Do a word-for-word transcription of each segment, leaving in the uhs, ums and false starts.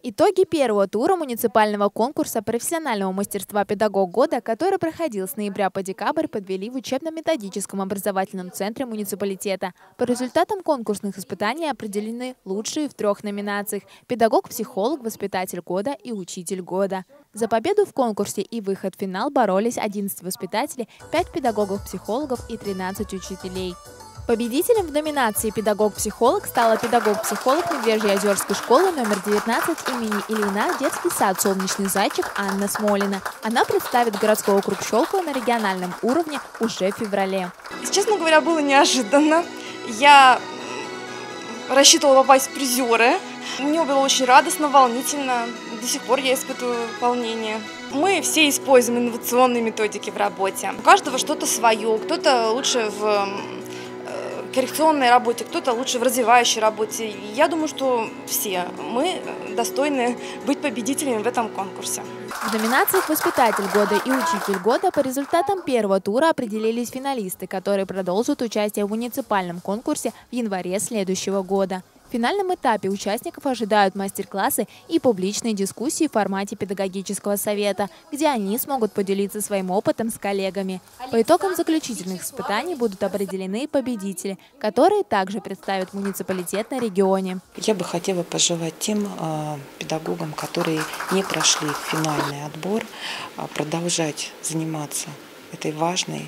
Итоги первого тура муниципального конкурса профессионального мастерства «Педагог года», который проходил с ноября по декабрь, подвели в учебно-методическом образовательном центре муниципалитета. По результатам конкурсных испытаний определены лучшие в трех номинациях – педагог-психолог, воспитатель года и учитель года. За победу в конкурсе и выход в финал боролись одиннадцать воспитателей, пять педагогов-психологов и тринадцать учителей. Победителем в номинации «Педагог-психолог» стала педагог-психолог Медвежьеозерской школы номер девятнадцать имени Ильина, детский сад «Солнечный зайчик» Анна Смолина. Она представит городской округ Щелково на региональном уровне уже в феврале. Честно говоря, было неожиданно. Я рассчитывала попасть в призеры. Мне было очень радостно, волнительно. До сих пор я испытываю волнение. Мы все используем инновационные методики в работе. У каждого что-то свое. Кто-то лучше в коррекционной работе, кто-то лучше в развивающей работе. Я думаю, что все мы достойны быть победителями в этом конкурсе. В номинациях «Воспитатель года» и «Учитель года» по результатам первого тура определились финалисты, которые продолжат участие в муниципальном конкурсе в январе следующего года. В финальном этапе участников ожидают мастер-классы и публичные дискуссии в формате педагогического совета, где они смогут поделиться своим опытом с коллегами. По итогам заключительных испытаний будут определены победители, которые также представят муниципалитет на регионе. Я бы хотела пожелать тем э, педагогам, которые не прошли финальный отбор, э, продолжать заниматься этой важной,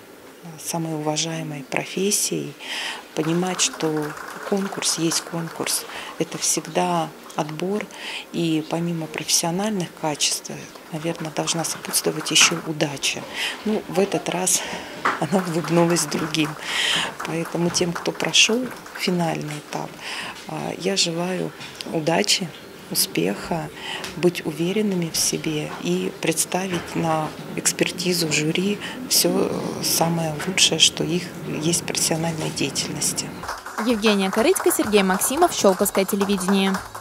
самой уважаемой профессией, понимать, что конкурс есть конкурс, это всегда отбор, и помимо профессиональных качеств, наверное, должна сопутствовать еще удача. Ну, в этот раз она улыбнулась другим. Поэтому тем, кто прошел финальный этап, я желаю удачи, успеха, быть уверенными в себе и представить на экспертизу жюри все самое лучшее, что их есть в профессиональной деятельности. Евгения Корыцка, Сергей Максимов, Щелковское телевидение.